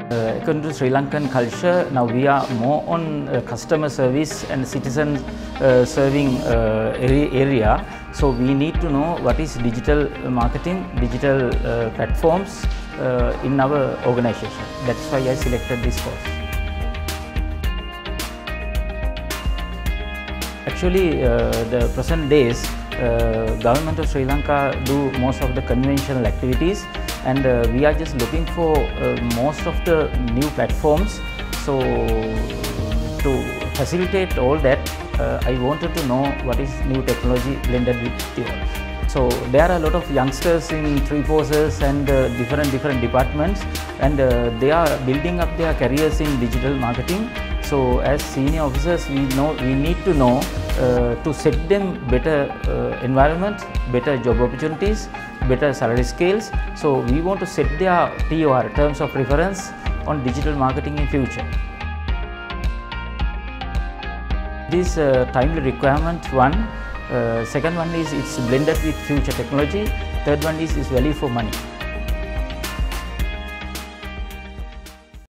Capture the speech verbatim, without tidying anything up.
Uh, according to Sri Lankan culture, now we are more on uh, customer service and citizen uh, serving uh, area. So we need to know what is digital marketing, digital uh, platforms uh, in our organization. That's why I selected this course. Actually, uh, the present days, uh, government of Sri Lanka do most of the conventional activities, and uh, we are just looking for uh, most of the new platforms. So to facilitate all that, uh, I wanted to know what is new technology blended with the old. So there are a lot of youngsters in three forces and uh, different different departments, and uh, they are building up their careers in digital marketing. So as senior officers, we know we need to know uh, to set them better uh, environment, better job opportunities, better salary scales. So we want to set their T O R, terms of reference, on digital marketing in future. This uh, timely requirement one. Uh, second one is it's blended with future technology. Third one is is value for money.